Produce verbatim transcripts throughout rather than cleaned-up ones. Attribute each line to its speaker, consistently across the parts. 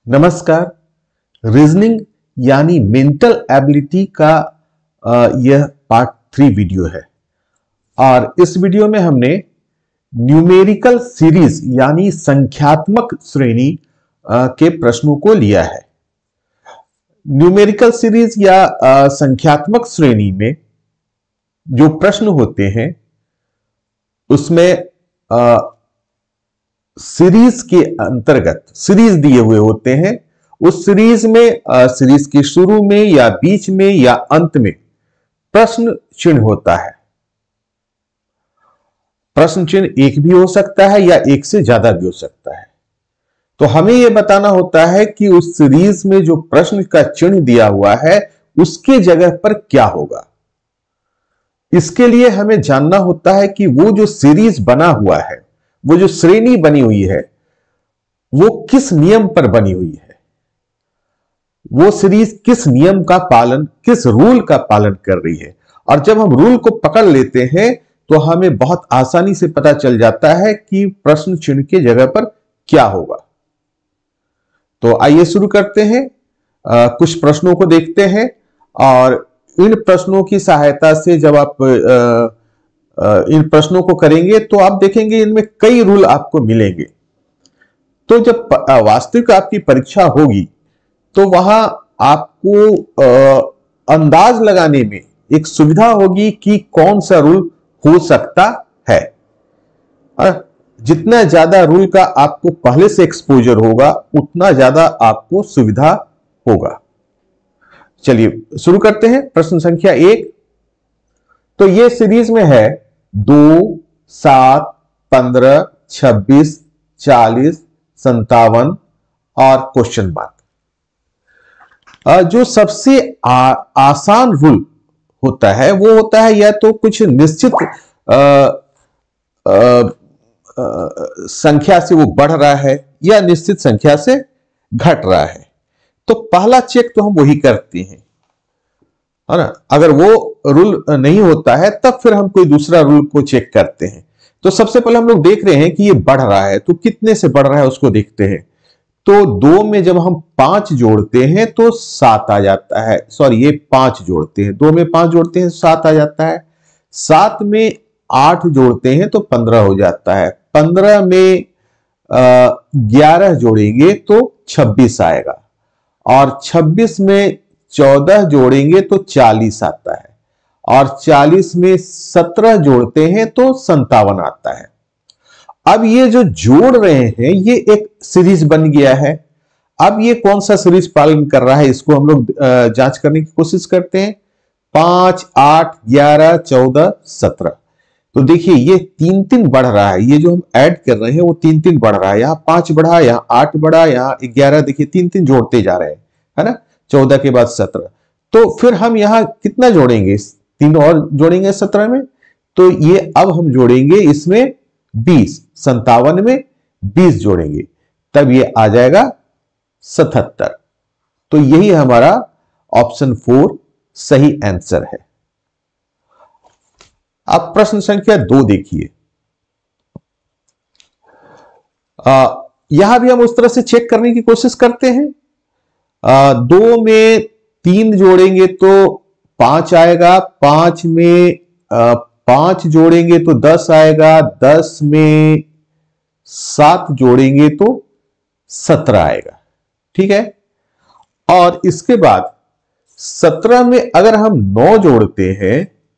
Speaker 1: नमस्कार। रीजनिंग यानी mental ability का आ, यह पार्ट थ्री वीडियो है और इस वीडियो में हमने न्यूमेरिकल सीरीज यानी संख्यात्मक श्रेणी आ, के प्रश्नों को लिया है। न्यूमेरिकल सीरीज या आ, संख्यात्मक श्रेणी में जो प्रश्न होते हैं उसमें आ, सीरीज के अंतर्गत सीरीज दिए हुए होते हैं। उस सीरीज में सीरीज के शुरू में या बीच में या अंत में प्रश्न चिन्ह होता है। प्रश्न चिन्ह एक भी हो सकता है या एक से ज्यादा भी हो सकता है। तो हमें यह बताना होता है कि उस सीरीज में जो प्रश्न का चिन्ह दिया हुआ है उसके जगह पर क्या होगा। इसके लिए हमें जानना होता है कि वो जो सीरीज बना हुआ है, वो जो श्रेणी बनी हुई है, वो किस नियम पर बनी हुई है, वो सीरीज किस नियम का पालन, किस रूल का पालन कर रही है। और जब हम रूल को पकड़ लेते हैं तो हमें बहुत आसानी से पता चल जाता है कि प्रश्न चिन्ह के जगह पर क्या होगा। तो आइए शुरू करते हैं। आ, कुछ प्रश्नों को देखते हैं और इन प्रश्नों की सहायता से जब आप आ, इन प्रश्नों को करेंगे तो आप देखेंगे इनमें कई रूल आपको मिलेंगे। तो जब वास्तविक आपकी परीक्षा होगी तो वहां आपको अंदाज लगाने में एक सुविधा होगी कि कौन सा रूल हो सकता है। जितना ज्यादा रूल का आपको पहले से एक्सपोजर होगा उतना ज्यादा आपको सुविधा होगा। चलिए शुरू करते हैं। प्रश्न संख्या एक। तो ये सीरीज में है दो, सात, पंद्रह, छब्बीस, चालीस, संतावन और क्वेश्चन मार्क। जो सबसे आ, आसान रूल होता है वो होता है या तो कुछ निश्चित आ, आ, आ, संख्या से वो बढ़ रहा है या निश्चित संख्या से घट रहा है। तो पहला चेक तो हम वही करते हैं, है ना। अगर वो रूल नहीं होता है तब फिर हम कोई दूसरा रूल को चेक करते हैं। तो सबसे पहले हम लोग देख रहे हैं कि ये बढ़ रहा है, तो कितने से बढ़ रहा है उसको देखते हैं। तो दो में जब हम पांच जोड़ते हैं तो सात आ जाता है। सॉरी, ये पांच जोड़ते हैं, दो में पांच जोड़ते हैं सात आ जाता है। सात में आठ जोड़ते हैं तो पंद्रह हो जाता है। पंद्रह में ग्यारह जोड़ेंगे तो छब्बीस आएगा और छब्बीस में चौदह जोड़ेंगे तो चालीस आता है और चालीस में सत्रह जोड़ते हैं तो संतावन आता है। अब ये जो जोड़ रहे हैं ये एक सीरीज बन गया है। अब ये कौन सा सीरीज पालन कर रहा है इसको हम लोग जांच करने की कोशिश करते हैं। पांच, आठ, ग्यारह, चौदह, सत्रह। तो देखिए ये तीन तीन बढ़ रहा है। ये जो हम ऐड कर रहे हैं वो तीन तीन बढ़ रहा है। यहां पांच बढ़ा, यहां आठ बढ़ा, यहां ग्यारह। देखिए तीन तीन जोड़ते जा रहे हैं, है ना। चौदह के बाद सत्रह। तो फिर हम यहां कितना जोड़ेंगे, तीन और जोड़ेंगे सत्रह में। तो ये अब हम जोड़ेंगे इसमें बीस, संतावन में बीस जोड़ेंगे तब ये आ जाएगा सतहत्तर। तो यही हमारा ऑप्शन फोर सही आंसर है। अब प्रश्न संख्या दो देखिए। यहां भी हम उस तरह से चेक करने की कोशिश करते हैं। आ, दो में तीन जोड़ेंगे तो पांच आएगा। पांच में आ, पांच जोड़ेंगे तो दस आएगा। दस में सात जोड़ेंगे तो सत्रह आएगा, ठीक है। और इसके बाद सत्रह में अगर हम नौ जोड़ते हैं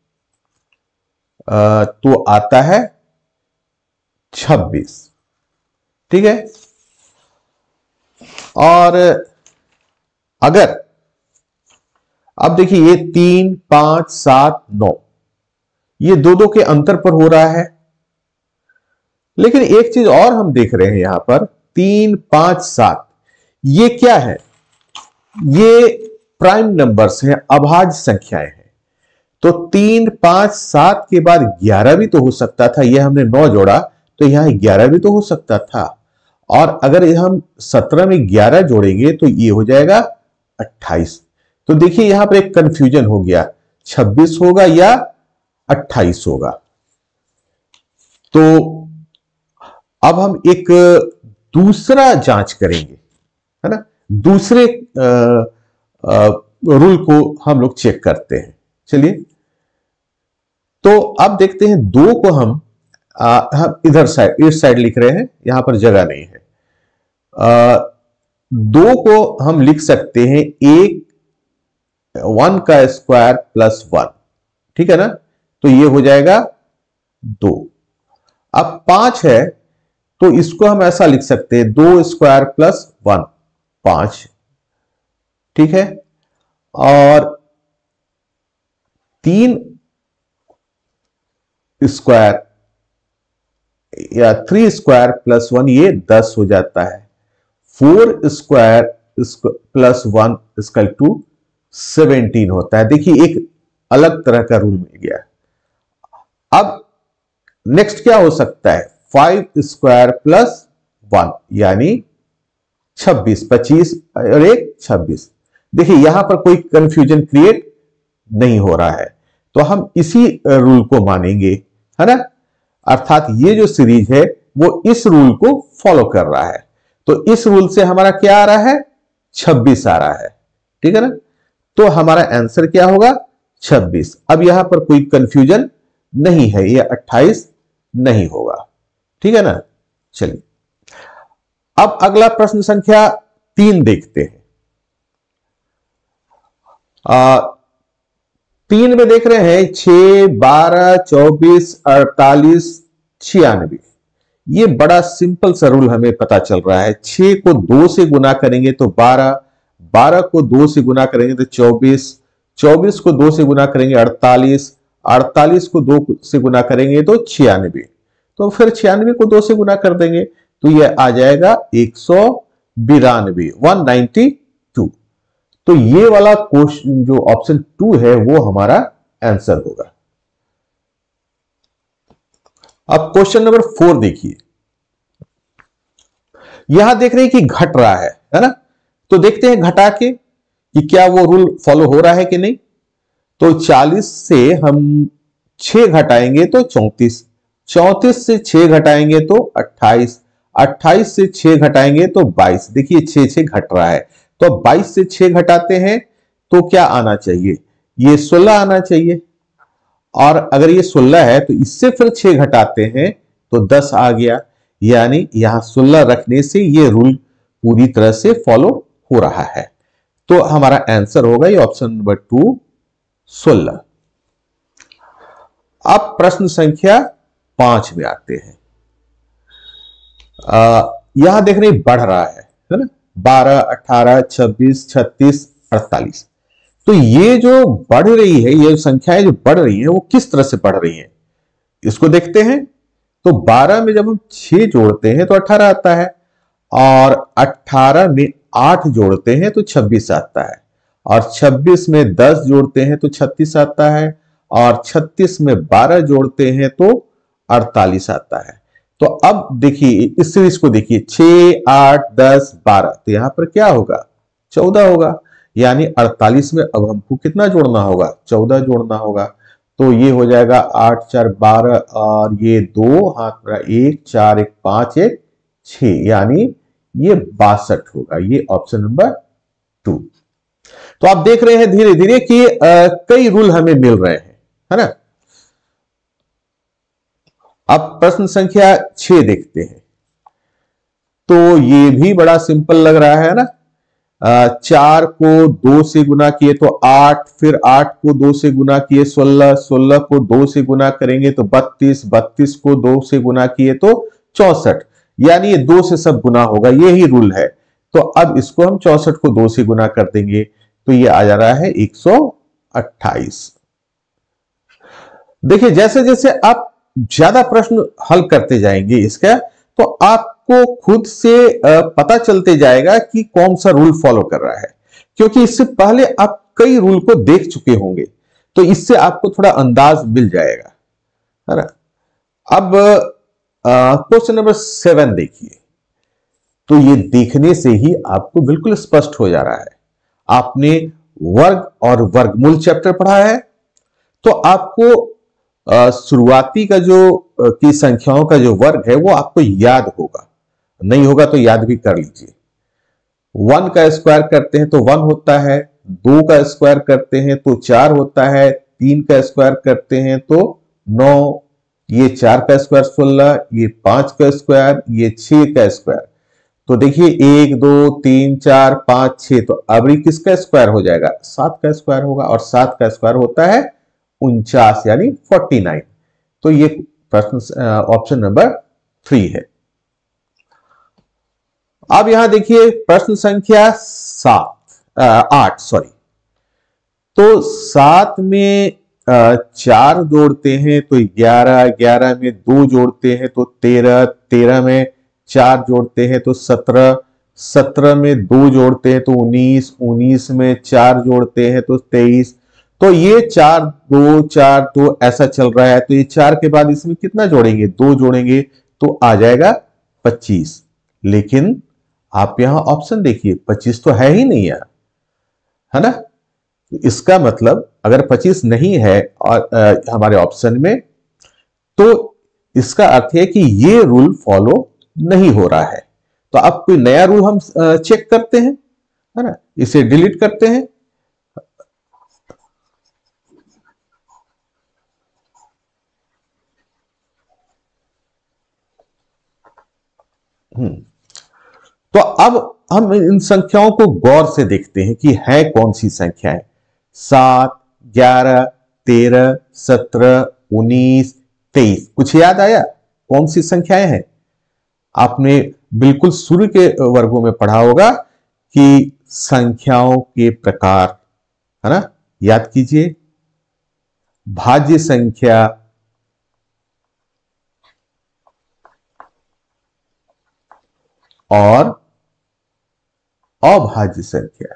Speaker 1: आ, तो आता है छब्बीस, ठीक है। और अगर अब देखिए ये तीन, पांच, सात, नौ, ये दो दो के अंतर पर हो रहा है। लेकिन एक चीज और हम देख रहे हैं यहां पर, तीन, पांच, सात, ये क्या है, ये प्राइम नंबर्स हैं, अभाज्य संख्याएं हैं। तो तीन, पांच, सात के बाद ग्यारह भी तो हो सकता था। ये हमने नौ जोड़ा तो यहां ग्यारह भी तो हो सकता था। और अगर हम सत्रह में ग्यारह जोड़ेंगे तो ये हो जाएगा अट्ठाईस। तो देखिए यहां पर एक कंफ्यूजन हो गया, छब्बीस होगा या अट्ठाईस होगा। तो अब हम एक दूसरा जांच करेंगे, है ना। दूसरे रूल को हम लोग चेक करते हैं। चलिए, तो अब देखते हैं दो को हम आ, हम इधर साइड इस साइड लिख रहे हैं, यहां पर जगह नहीं है। आ, दो को हम लिख सकते हैं एक वन का स्क्वायर प्लस वन, ठीक है ना, तो ये हो जाएगा दो। अब पांच है तो इसको हम ऐसा लिख सकते हैं दो स्क्वायर प्लस वन, पांच, ठीक है। और तीन स्क्वायर या थ्री स्क्वायर प्लस वन, ये दस हो जाता है। Four square plus one equal to seventeen होता है। देखिए, एक अलग तरह का रूल मिल गया। अब नेक्स्ट क्या हो सकता है, फाइव स्क्वायर प्लस वन यानी छब्बीस, पच्चीस और एक छब्बीस। देखिए, यहां पर कोई कंफ्यूजन क्रिएट नहीं हो रहा है, तो हम इसी रूल को मानेंगे, है ना। अर्थात ये जो सीरीज है वो इस रूल को फॉलो कर रहा है, तो इस रूल से हमारा क्या आ रहा है, छब्बीस आ रहा है, ठीक है ना। तो हमारा आंसर क्या होगा, छब्बीस। अब यहां पर कोई कंफ्यूजन नहीं है, ये अट्ठाईस नहीं होगा, ठीक है ना। चलिए, अब अगला प्रश्न संख्या तीन देखते हैं। आ, तीन में देख रहे हैं छह, बारह, चौबीस, अड़तालीस, छियानवे। ये बड़ा सिंपल सा रूल हमें पता चल रहा है। छह को दो से गुना करेंगे तो बारह, बारह को दो से गुना करेंगे तो चौबीस, चौबीस को दो से गुना करेंगे अड़तालीस, अड़तालीस को दो से गुना करेंगे तो छियानवे। तो फिर छियानवे को दो से गुना कर देंगे तो यह आ जाएगा एक सौ बिरानवे, वन नाइन्टी टू। तो ये वाला क्वेश्चन जो ऑप्शन टू है वो हमारा आंसर होगा। अब क्वेश्चन नंबर फोर देखिए, यहां देख रहे हैं कि घट रहा है है ना। तो देखते हैं घटा के कि क्या वो रूल फॉलो हो रहा है कि नहीं। तो चालीस से हम छह घटाएंगे तो चौंतीस, चौंतीस से छह घटाएंगे तो अट्ठाईस, अट्ठाईस से छह घटाएंगे तो बाईस। देखिए, छह छह घट रहा है, तो बाईस से छह घटाते हैं तो क्या आना चाहिए, ये सोलह आना चाहिए। और अगर ये सोलह है तो इससे फिर छह घटाते हैं तो दस आ गया, यानी यहां सोलह रखने से ये रूल पूरी तरह से फॉलो हो रहा है। तो हमारा आंसर होगा ये ऑप्शन नंबर टू, सोलह। अब प्रश्न संख्या पांच में आते हैं। आ, यहां देख रहे बढ़ रहा है है ना, बारह, अठारह, छब्बीस, छत्तीस, अड़तालीस। तो ये जो बढ़ रही है, ये संख्याएं जो बढ़ रही है वो किस तरह से बढ़ रही हैं, इसको देखते हैं। तो बारह में जब हम छह जोड़ते हैं तो अठारह आता है, और अठारह में आठ जोड़ते हैं तो छब्बीस आता है, और छब्बीस में दस जोड़ते हैं तो छत्तीस आता है, और छत्तीस में बारह जोड़ते हैं तो अड़तालीस आता है। तो अब देखिए इस सीरीज को देखिए, छह, आठ, दस, बारह, तो यहां पर क्या होगा, चौदह होगा। यानी अड़तालीस में अब हमको कितना जोड़ना होगा, चौदह जोड़ना होगा। तो ये हो जाएगा आठ चार बारह, और ये दो हाथ में एक, चार एक पांच, एक छह, यानी ये बासठ होगा। ये ऑप्शन नंबर टू। तो आप देख रहे हैं धीरे धीरे कि आ, कई रूल हमें मिल रहे हैं, है ना। अब प्रश्न संख्या छह देखते हैं। तो ये भी बड़ा सिंपल लग रहा है ना। आ, चार को दो से गुना किए तो आठ, फिर आठ को दो से गुना किए सोलह, सोलह को दो से गुना करेंगे तो बत्तीस, बत्तीस को दो से गुना किए तो चौसठ, यानी ये दो से सब गुना होगा, यही रूल है। तो अब इसको हम चौसठ को दो से गुना कर देंगे तो ये आ जा रहा है एक सौ अट्ठाईस। देखिए, जैसे जैसे आप ज्यादा प्रश्न हल करते जाएंगे इसका, तो आपको खुद से पता चलते जाएगा कि कौन सा रूल फॉलो कर रहा है, क्योंकि इससे पहले आप कई रूल को देख चुके होंगे, तो इससे आपको थोड़ा अंदाज मिल जाएगा, है ना। अब क्वेश्चन नंबर सेवन देखिए। तो ये देखने से ही आपको बिल्कुल स्पष्ट हो जा रहा है। आपने वर्ग और वर्गमूल चैप्टर पढ़ा है, तो आपको शुरुआती का जो की संख्याओं का जो वर्ग है वो आपको याद होगा, नहीं होगा तो याद भी कर लीजिए। वन का स्क्वायर करते हैं तो वन होता है, दो का स्क्वायर करते हैं तो चार होता है, तीन का स्क्वायर करते हैं तो नौ, ये चार का स्क्वायर सोलह, ये पांच का स्क्वायर, ये छह का स्क्वायर। तो देखिए एक दो तीन चार पांच छह, तो अबरी किसका स्क्वायर हो जाएगा? सात का स्क्वायर होगा, और सात का स्क्वायर होता है उनचास यानी फोर्टी नाइन। तो ये प्रश्न ऑप्शन नंबर थ्री है। अब यहां देखिए प्रश्न संख्या सात आठ सॉरी। तो सात में आ, चार जोड़ते हैं तो ग्यारह, ग्यारह में दो जोड़ते हैं तो तेरह, तेरह में चार जोड़ते हैं तो सत्रह, सत्रह में दो जोड़ते हैं तो उन्नीस, उन्नीस में चार जोड़ते हैं तो तेईस। तो ये चार दो चार दो ऐसा चल रहा है। तो ये चार के बाद इसमें कितना जोड़ेंगे? दो जोड़ेंगे तो आ जाएगा पच्चीस। लेकिन आप यहां ऑप्शन देखिए, पच्चीस तो है ही नहीं यार, है ना। इसका मतलब अगर पच्चीस नहीं है और आ, हमारे ऑप्शन में, तो इसका अर्थ है कि ये रूल फॉलो नहीं हो रहा है। तो अब कोई नया रूल हम आ, चेक करते हैं, है ना। इसे डिलीट करते हैं। हम्म तो अब हम इन संख्याओं को गौर से देखते हैं कि है कौन सी संख्याएं। सात, ग्यारह, तेरह, सत्रह, उन्नीस, तेईस। कुछ याद आया कौन सी संख्याएं हैं? आपने बिल्कुल शुरू के वर्गों में पढ़ा होगा कि संख्याओं के प्रकार, है ना। याद कीजिए, भाज्य संख्या, और अभाज्य संख्या,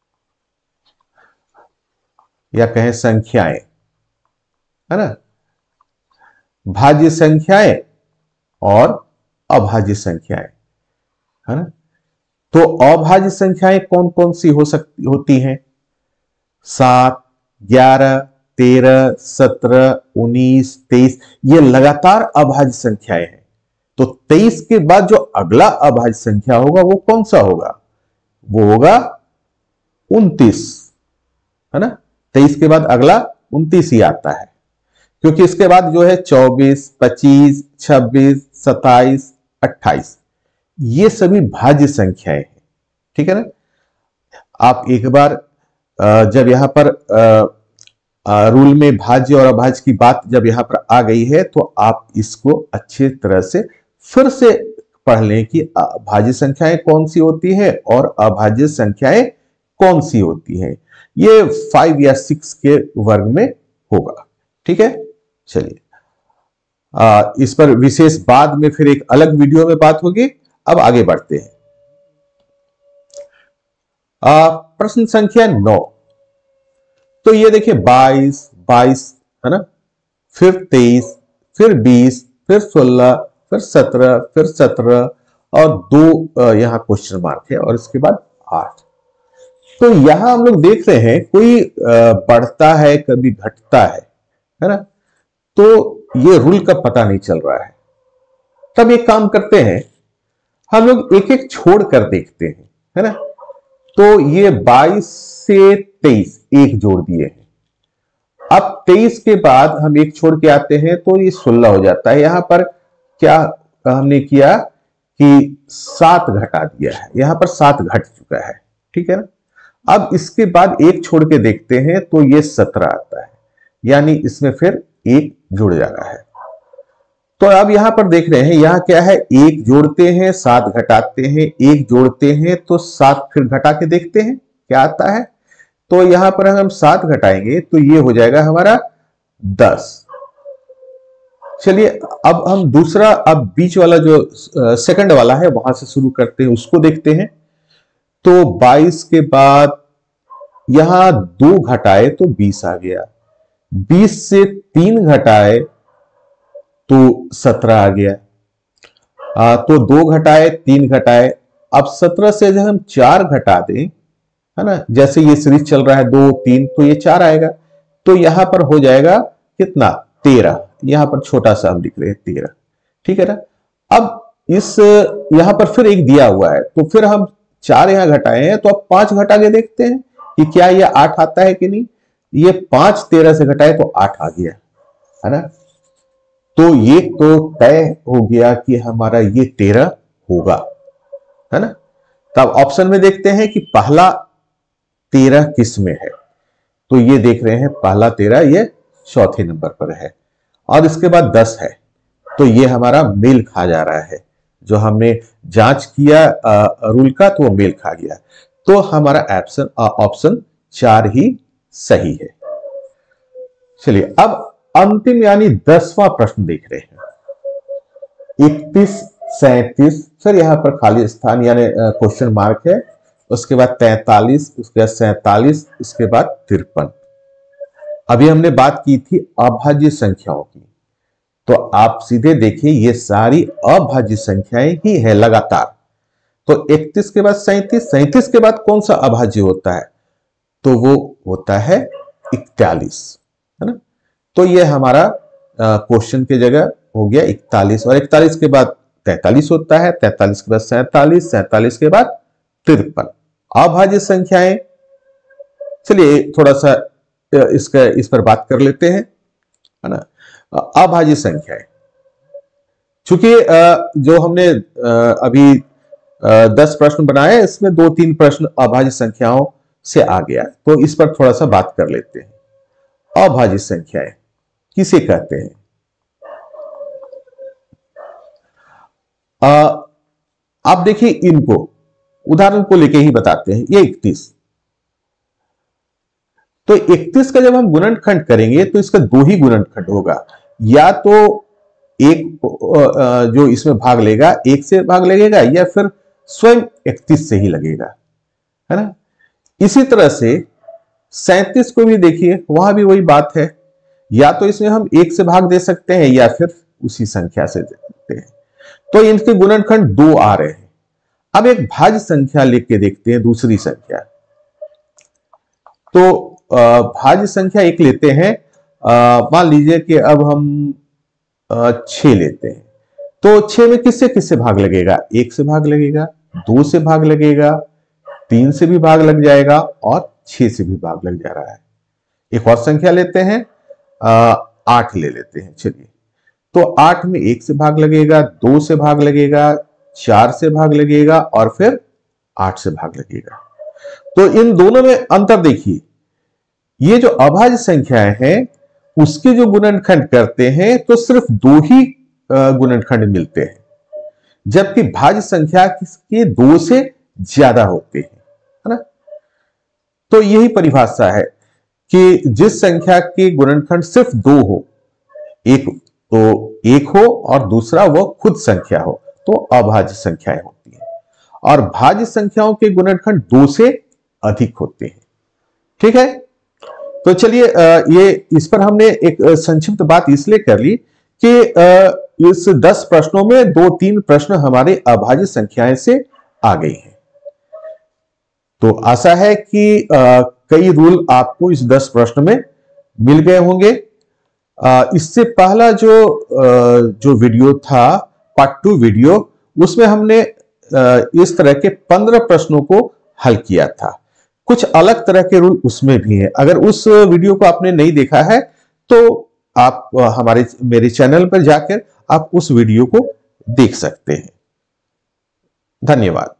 Speaker 1: या कहें संख्याएं, है ना। भाज्य संख्याएं और अभाज्य संख्याएं, है ना। तो अभाज्य संख्याएं कौन कौन सी हो सकती होती हैं? सात, ग्यारह, तेरह, सत्रह, उन्नीस, तेईस, ये लगातार अभाज्य संख्याएं हैं। तो तेईस के बाद जो अगला अभाज्य संख्या होगा वो कौन सा होगा? वो होगा उनतीस, है ना। तेईस के बाद अगला उनतीस ही आता है, क्योंकि इसके बाद जो है चौबीस, पच्चीस, छब्बीस, सत्ताईस, अट्ठाईस, ये सभी भाज्य संख्याएं हैं, ठीक है ना। आप एक बार जब यहां पर रूल में भाज्य और अभाज्य की बात जब यहां पर आ गई है, तो आप इसको अच्छी तरह से फिर से पढ़ लें कि भाज्य संख्याएं कौन सी होती है और अभाज्य संख्याएं कौन सी होती हैं। ये फाइव या सिक्स के वर्ग में होगा, ठीक है। चलिए, इस पर विशेष बाद में फिर एक अलग वीडियो में बात होगी। अब आगे बढ़ते हैं। आ, प्रश्न संख्या नौ। तो ये देखिए बाईस, बाईस, है ना, फिर तेईस, फिर बीस, फिर सोलह, फिर सत्रह, फिर सत्रह और दो यहां क्वेश्चन मार्क है, और इसके बाद आठ। तो यहां हम लोग देख रहे हैं कोई बढ़ता है कभी घटता है, है ना। तो ये रूल का पता नहीं चल रहा है। तब एक काम करते हैं, हम लोग एक एक छोड़ कर देखते हैं, है ना। तो ये बाईस से तेईस एक जोड़ दिए हैं। अब तेईस के बाद हम एक छोड़ के आते हैं तो ये सोलह हो जाता है। यहां पर क्या हमने किया कि सात घटा दिया है, यहां पर सात घट चुका है, ठीक है ना। अब इसके बाद एक छोड़ के देखते हैं तो ये सत्रह आता है, यानी इसमें फिर एक जुड़ जा रहा है। तो अब यहां पर देख रहे हैं, यहां क्या है, एक जोड़ते हैं, सात घटाते हैं, एक जोड़ते हैं तो सात फिर घटा के देखते हैं क्या आता है। तो यहां पर हम सात घटाएंगे तो ये हो जाएगा हमारा दस। चलिए, अब हम दूसरा, अब बीच वाला जो सेकंड वाला है वहां से शुरू करते हैं, उसको देखते हैं। तो बाईस के बाद यहां दो घटाए तो बीस आ गया, बीस से तीन घटाए तो सत्रह आ गया। आ, तो दो घटाए, तीन घटाए, अब सत्रह से जब हम चार घटा दें, है ना, जैसे ये सीरीज चल रहा है दो तीन, तो ये चार आएगा। तो यहां पर हो जाएगा कितना, तेरह। यहां पर छोटा सा हम लिख रहे हैं तेरह, ठीक है ना। अब इस यहां पर फिर एक दिया हुआ है, तो फिर हम चार यहां घटाए हैं, तो अब पांच घटा के देखते हैं कि क्या ये आठ आता है कि नहीं। ये पांच तेरह से घटाए तो आठ आ गया, है ना। तो ये तो तय हो गया कि हमारा ये तेरह होगा, है ना। तब ऑप्शन में देखते हैं कि पहला तेरह किस में है, तो ये देख रहे हैं पहला तेरह ये चौथे नंबर पर है, और इसके बाद दस है, तो ये हमारा मेल खा जा रहा है। जो हमने जांच किया रूल का, तो वो मेल खा गया, तो हमारा ऑप्शन ऑप्शन चार ही सही है। चलिए अब अंतिम यानी दसवां प्रश्न देख रहे हैं। इकतीस सैंतीस, सर यहां पर खाली स्थान यानी क्वेश्चन मार्क है, उसके बाद तैंतालीस, उसके बाद सैंतालीस, उसके बाद तिरपन। अभी हमने बात की थी अभाज्य संख्याओं की, तो आप सीधे देखिए ये सारी अभाज्य संख्याएं ही है लगातार। तो इकतीस के बाद सैंतीस, सैंतीस के बाद कौन सा अभाज्य होता है, तो वो होता है इकतालीस, है ना। तो ये हमारा क्वेश्चन की जगह हो गया इकतालीस, और इकतालीस के बाद तैंतालीस होता है, तैंतालीस के बाद सैंतालीस, सैंतालीस के बाद तिरपन अभाज्य संख्याएं। चलिए थोड़ा सा इसका इस पर बात कर लेते हैं, है ना। अभाज्य संख्याएं, चूंकि जो हमने अभी दस प्रश्न बनाए, इसमें दो तीन प्रश्न अभाज्य संख्याओं से आ गया, तो इस पर थोड़ा सा बात कर लेते हैं। अभाज्य संख्याएं किसे कहते हैं? आ, आप देखिए, इनको उदाहरण को लेके ही बताते हैं। ये इकतीस, तो इकतीस का जब हम गुणनखंड करेंगे तो इसका दो ही गुणनखंड होगा, या तो एक जो इसमें भाग लेगा एक से भाग लगेगा, या फिर स्वयं इकतीस से ही लगेगा, है ना। इसी तरह से सैंतीस को भी देखिए, वहां भी वही बात है, या तो इसमें हम एक से भाग दे सकते हैं या फिर उसी संख्या से दे सकते हैं। तो इनके गुणनखंड दो आ रहे हैं। अब एक भाज्य संख्या लिख के देखते हैं, दूसरी संख्या। तो भाज्य संख्या एक लेते हैं, मान लीजिए कि अब हम छह लेते हैं, तो छह में किससे किससे भाग लगेगा? एक से भाग लगेगा, दो से भाग लगेगा, तीन से भी भाग लग जाएगा, और छह से भी भाग लग जा रहा है। एक और संख्या लेते हैं, आठ ले लेते हैं। चलिए, तो आठ में एक से भाग लगेगा, दो से भाग लगेगा, चार से भाग लगेगा, और फिर आठ से भाग लगेगा। तो इन दोनों में अंतर देखिए, ये जो अभाज्य संख्याएं हैं उसके जो गुणनखंड करते हैं तो सिर्फ दो ही गुणनखंड मिलते हैं, जबकि भाज्य संख्या के दो से ज्यादा होते हैं, है ना। तो यही परिभाषा है कि जिस संख्या के गुणनखंड सिर्फ दो हो, एक तो एक हो और दूसरा वो खुद संख्या हो, तो अभाज्य संख्याएं होती हैं, और भाज्य संख्याओं के गुणनखंड दो से अधिक होते हैं। ठीक है, तो चलिए ये इस पर हमने एक संक्षिप्त बात इसलिए कर ली कि इस दस प्रश्नों में दो तीन प्रश्न हमारे अभाज्य संख्याएं से आ गई हैं। तो आशा है कि कई रूल आपको इस दस प्रश्न में मिल गए होंगे। इससे पहला जो जो वीडियो था, पार्ट टू वीडियो, उसमें हमने इस तरह के पंद्रह प्रश्नों को हल किया था। कुछ अलग तरह के रूल उसमें भी हैं। अगर उस वीडियो को आपने नहीं देखा है तो आप हमारे मेरे चैनल पर जाकर आप उस वीडियो को देख सकते हैं। धन्यवाद।